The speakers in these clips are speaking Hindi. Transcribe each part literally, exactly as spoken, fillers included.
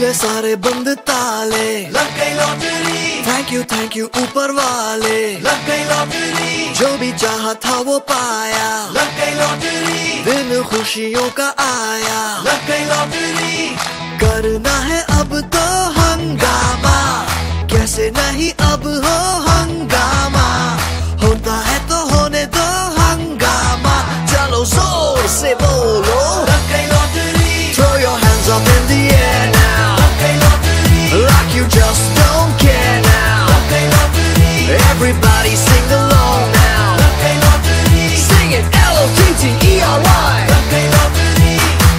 गए सारे बंद ताले, लग गई lottery. Thank you thank you ऊपर वाले, लग गई लॉटरी। जो भी चाहा था वो पाया, लग गई लॉटरी। दिन खुशियों का आया, लग गई लॉटरी। करना है अब तो हंगामा, कैसे नहीं अब हो हंगामा, होता है तो होने दो हंगामा, चलो जोर से बोलो। लग गई lottery. Throw your hands up in the air now, लग गई lottery. like you just don't care now. लग गई lottery. Everybody sing along now. लग गई lottery. Sing it L O T T E R Y. लग गई लॉटरी।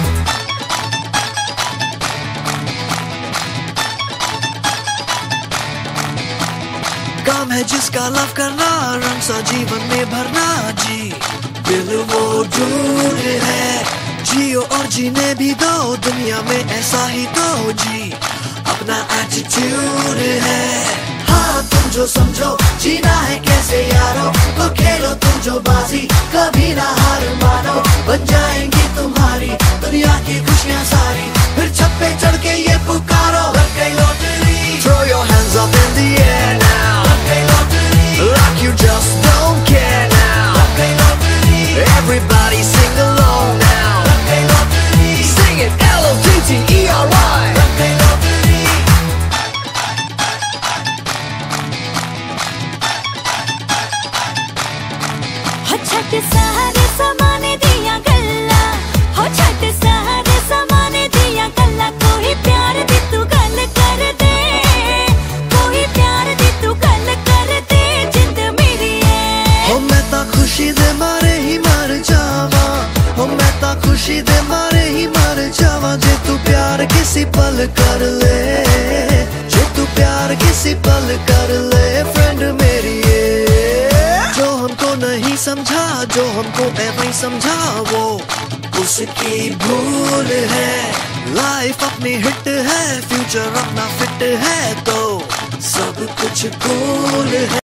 काम है जिसका लव करना, रंग सा जीवन में भरना जी, दिल वो दूर है, जियो और जीने भी दो, दुनिया में ऐसा ही तो जी, अपना एटीट्यूड है। हाँ तुम जो समझो जीना है कैसे यारो, तो खेलो तुम जो बाजी, कभी ना हार मानो, बन जाएंगी तुम्हारी दुनिया की खुशियाँ सारी, फिर छत पे चढ़ के ये पुकारो। लग गई lottery. Throw your hands up in the air now, लग गई lottery. like you just don't care now. लग गई lottery. Everybody sing along now. लग गई lottery. Sing it L O T T E R Y. लग गई लॉटरी। हो छठ सारे समाने दिया गल्ला, हो छठ सारे समाने दिया गल्ला, कोई प्यार दी तू गल कर दे, कोई प्यार दी तू गल कर दे, जिंद मेरी है। हो मैं ता खुशी दे मारे ही मर जावा, हो मैं ता खुशी दे मारे ही मर जावा, जे तू प्यार किसी पल कर ले, जे तू प्यार किसी पल कर ले, फ्रेंड मेरी ये, जो हमको नहीं समझा, जो हमको ऐਵੇਂ समझा, वो उसकी भूल है। लाइफ अपनी हिट है, फ्यूचर अपना फिट है, तो सब कुछ कूल है।